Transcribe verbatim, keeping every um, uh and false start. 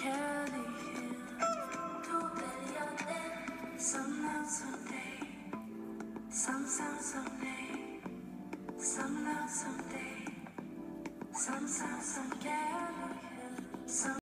kærlighed. Du vælger det, som nat som dag, som sang som dag, som nat som dag, som sang som kærlighed, som